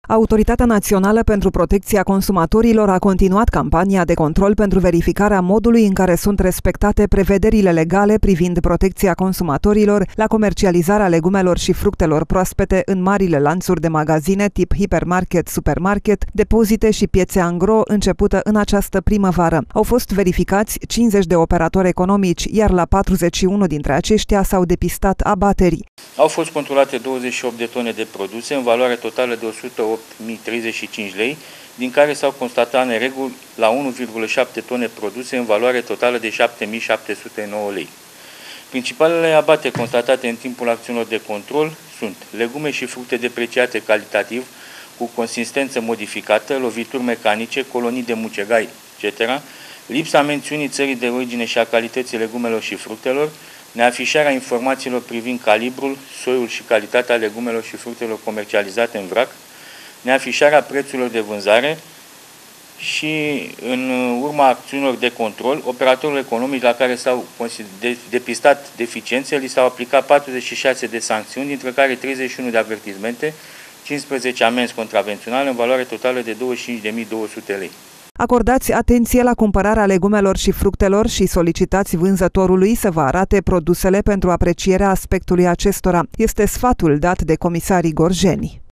Autoritatea Națională pentru Protecția Consumatorilor a continuat campania de control pentru verificarea modului în care sunt respectate prevederile legale privind protecția consumatorilor la comercializarea legumelor și fructelor proaspete în marile lanțuri de magazine tip hipermarket, supermarket, depozite și piețe angro, începută în această primăvară. Au fost verificați 50 de operatori economici, iar la 41 dintre aceștia s-au depistat abaterii. Au fost controlate 28 de tone de produse în valoare totală de 108.035 lei, din care s-au constatat nereguli la 1,7 tone produse în valoare totală de 7.709 lei. Principalele abateri constatate în timpul acțiunilor de control sunt legume și fructe depreciate calitativ, cu consistență modificată, lovituri mecanice, colonii de mucegai, etc., lipsa mențiunii țării de origine și a calității legumelor și fructelor, neafișarea informațiilor privind calibrul, soiul și calitatea legumelor și fructelor comercializate în vrac, neafișarea prețurilor de vânzare și, în urma acțiunilor de control, operatorilor economici la care s-au depistat deficiențe, li s-au aplicat 46 de sancțiuni, dintre care 31 de avertismente, 15 amenzi contravenționale în valoare totală de 25.200 lei. Acordați atenție la cumpărarea legumelor și fructelor și solicitați vânzătorului să vă arate produsele pentru aprecierea aspectului acestora. Este sfatul dat de comisarii gorjeni.